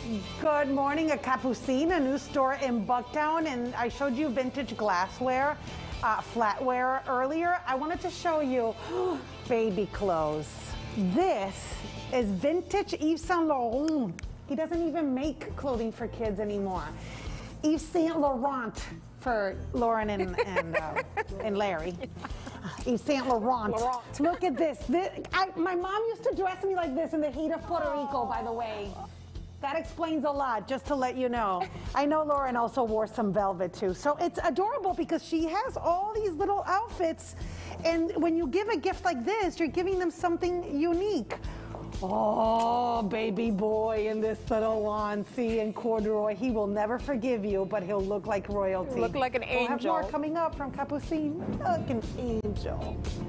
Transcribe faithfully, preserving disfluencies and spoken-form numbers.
Good morning at Capucine, a new store in Bucktown, and I showed you vintage glassware, uh, flatware earlier. I wanted to show you baby clothes. This is vintage Yves Saint Laurent. He doesn't even make clothing for kids anymore. Yves Saint Laurent for Lauren and, and, uh, and Larry. Yves Saint Laurent. Laurent. Look at this. this I, my mom used to dress me like this in the heat of Puerto Rico, by the way. That explains a lot, just to let you know. I know Lauren also wore some velvet too. So it's adorable because she has all these little outfits, and when you give a gift like this, you're giving them something unique. Oh, baby boy in this little onesie and corduroy. He will never forgive you, but he'll look like royalty. Look like an angel. We'll have more coming up from Capucine. Look, an angel.